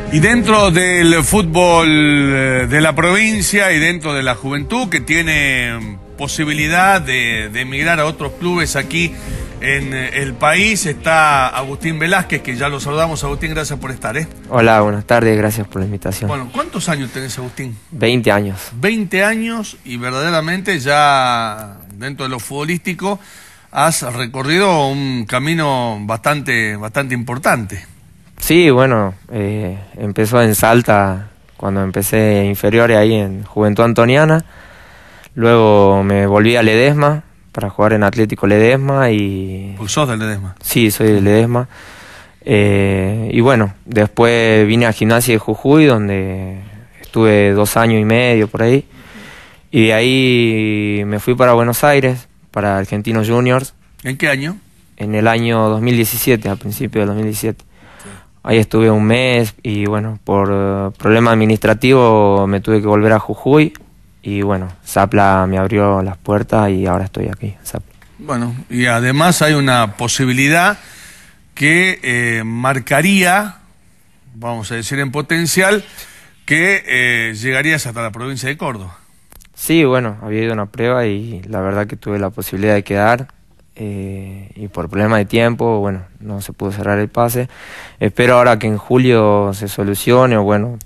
Y dentro del fútbol de la provincia y dentro de la juventud que tiene posibilidad de emigrar a otros clubes aquí en el país, está Agustín Velázquez, que ya lo saludamos. Agustín, gracias por estar. Hola, buenas tardes, gracias por la invitación. Bueno, ¿cuántos años tenés, Agustín? 20 años. 20 años y verdaderamente ya dentro de lo futbolístico has recorrido un camino bastante importante. Sí, bueno, empezó en Salta cuando empecé inferiores ahí en Juventud Antoniana. Luego me volví a Ledesma para jugar en Atlético Ledesma y... ¿Pues sos del Ledesma? Sí, soy del Ledesma. Y bueno, después vine a Gimnasia de Jujuy, donde estuve 2 años y medio por ahí. Y de ahí me fui para Buenos Aires, para Argentinos Juniors. ¿En qué año? En el año 2017, a principios del 2017. Sí. Ahí estuve un mes y bueno, por problema administrativo me tuve que volver a Jujuy. Y bueno, Zapla me abrió las puertas y ahora estoy aquí, Zapla. Bueno, y además hay una posibilidad que marcaría, vamos a decir en potencial, que llegarías hasta la provincia de Córdoba. Sí, bueno, había ido a una prueba y la verdad que tuve la posibilidad de quedar. Y por problema de tiempo, bueno, no se pudo cerrar el pase. Espero ahora que en julio se solucione, o bueno,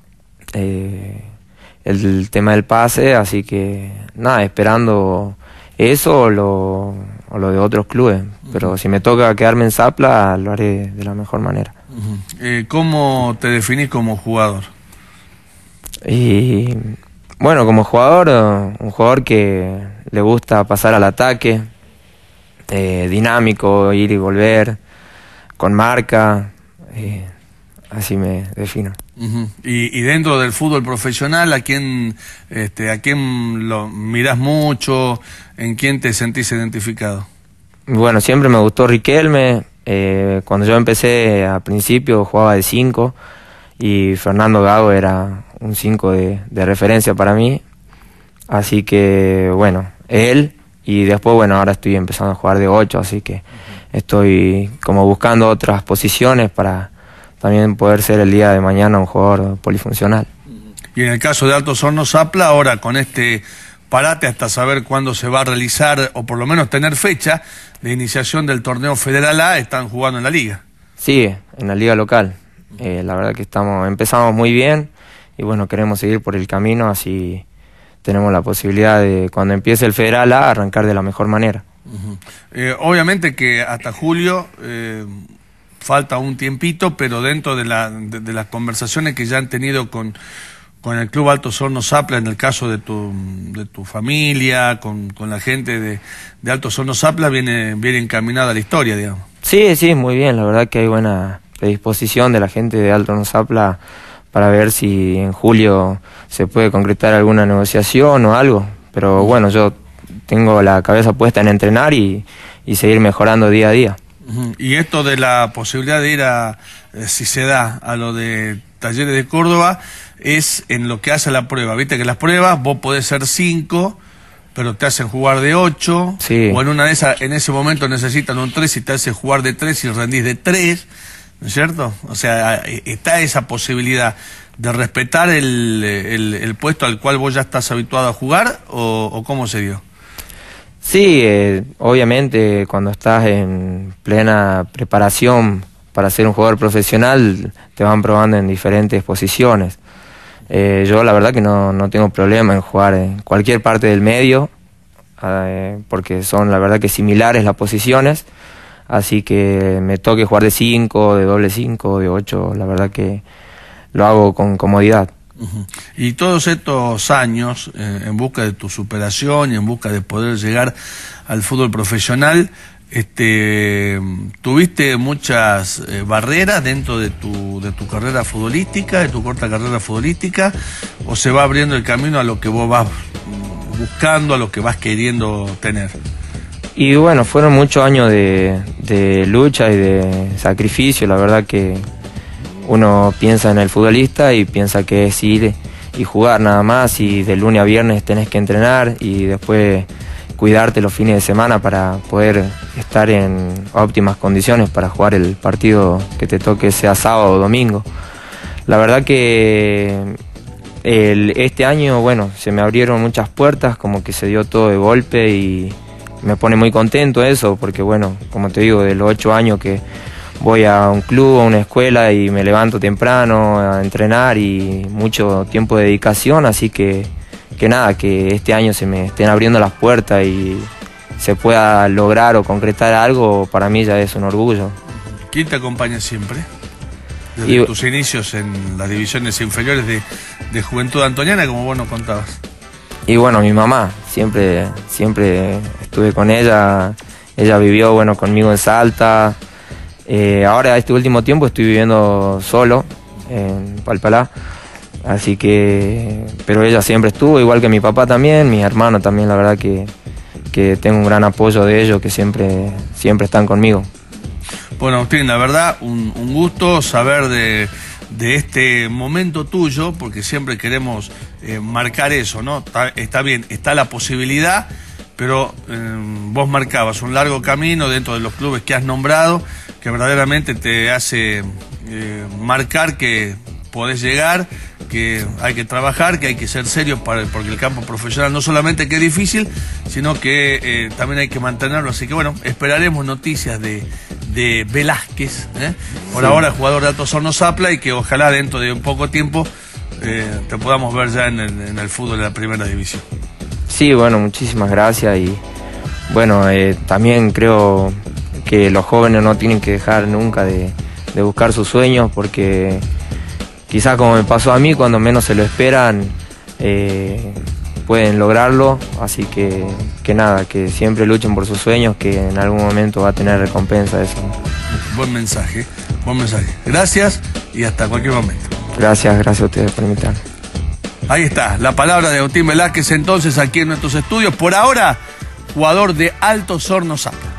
el tema del pase, así que nada, esperando eso o lo de otros clubes. Pero si me toca quedarme en Zapla, lo haré de la mejor manera. ¿Cómo te definís como jugador? Y bueno, como jugador, un jugador que le gusta pasar al ataque, dinámico, ir y volver, con marca, así me defino. Y dentro del fútbol profesional, ¿a quién lo mirás mucho? ¿En quién te sentís identificado? Bueno, siempre me gustó Riquelme. Cuando yo empecé al principio jugaba de 5 y Fernando Gago era un 5 de referencia para mí. Así que bueno, él. Y después, bueno, ahora estoy empezando a jugar de 8, así que estoy como buscando otras posiciones para también poder ser el día de mañana un jugador polifuncional. Y en el caso de Altos Hornos Zapla, ahora con este parate hasta saber cuándo se va a realizar, o por lo menos tener fecha de iniciación del torneo Federal A, están jugando en la liga. Sí, en la liga local. La verdad que empezamos muy bien y bueno, queremos seguir por el camino, así tenemos la posibilidad de, cuando empiece el Federal A, arrancar de la mejor manera. Obviamente que hasta julio falta un tiempito, pero dentro de las conversaciones que ya han tenido con el Club Altos Hornos Zapla, en el caso de tu familia, con la gente de Altos Hornos Zapla, viene encaminada la historia, digamos. Sí, muy bien. La verdad que hay buena predisposición de la gente de Altos Hornos Zapla para ver si en julio se puede concretar alguna negociación o algo. Pero bueno, yo tengo la cabeza puesta en entrenar y seguir mejorando día a día. Y esto de la posibilidad de ir si se da, a lo de Talleres de Córdoba, es en lo que hace la prueba. Viste que las pruebas vos podés ser 5, pero te hacen jugar de 8. Sí. O en ese momento necesitan un 3 y te hacen jugar de 3 y rendís de 3. ¿No es cierto? O sea, está esa posibilidad de respetar el puesto al cual vos ya estás habituado a jugar, o ¿cómo se dio? Sí, obviamente cuando estás en plena preparación para ser un jugador profesional te van probando en diferentes posiciones. Yo la verdad que no tengo problema en jugar en cualquier parte del medio, porque son la verdad que similares las posiciones. Así que me toque jugar de 5, de doble 5, de 8, la verdad que lo hago con comodidad. Y todos estos años en busca de tu superación y en busca de poder llegar al fútbol profesional, ¿tuviste muchas barreras dentro de tu carrera futbolística, de tu corta carrera futbolística, o se va abriendo el camino a lo que vos vas buscando, a lo que vas queriendo tener? Y bueno, fueron muchos años de lucha y de sacrificio. La verdad que uno piensa en el futbolista y piensa que es ir y jugar nada más, y de lunes a viernes tenés que entrenar y después cuidarte los fines de semana para poder estar en óptimas condiciones para jugar el partido que te toque, sea sábado o domingo. La verdad que este año, bueno, se me abrieron muchas puertas, como que se dio todo de golpe y me pone muy contento eso, porque bueno, como te digo, de los 8 años que voy a un club, a una escuela y me levanto temprano a entrenar y mucho tiempo de dedicación, así que nada, que este año se me estén abriendo las puertas y se pueda lograr o concretar algo, para mí ya es un orgullo. ¿Quién te acompaña siempre? Desde tus inicios en las divisiones inferiores de Juventud Antoniana, como vos nos contabas. Y bueno, mi mamá, siempre estuve con ella. Ella vivió, bueno, conmigo en Salta. Ahora, este último tiempo, estoy viviendo solo en Palpalá. Así que, pero ella siempre estuvo, igual que mi papá también, mis hermanos también, la verdad que tengo un gran apoyo de ellos, que siempre están conmigo. Bueno, Agustín, la verdad, un gusto saber de este momento tuyo, porque siempre queremos marcar eso, ¿no? Está bien, está la posibilidad, pero vos marcabas un largo camino dentro de los clubes que has nombrado, que verdaderamente te hace marcar que podés llegar, que hay que trabajar, que hay que ser serios porque el campo profesional no solamente que es difícil, sino que también hay que mantenerlo. Así que bueno, esperaremos noticias de Velázquez, por sí. Ahora jugador de Alto Osorno Zapla, y que ojalá dentro de un poco tiempo te podamos ver ya en el fútbol de la primera división. Sí, bueno, muchísimas gracias y bueno, también creo que los jóvenes no tienen que dejar nunca de buscar sus sueños, porque quizás como me pasó a mí, cuando menos se lo esperan, pueden lograrlo, así que nada, que siempre luchen por sus sueños, que en algún momento va a tener recompensa eso. Buen mensaje, buen mensaje. Gracias y hasta cualquier momento. Gracias a ustedes por invitarme. Ahí está, la palabra de Agustín Velázquez entonces aquí en nuestros estudios. Por ahora, jugador de Alto Osorno Zapla.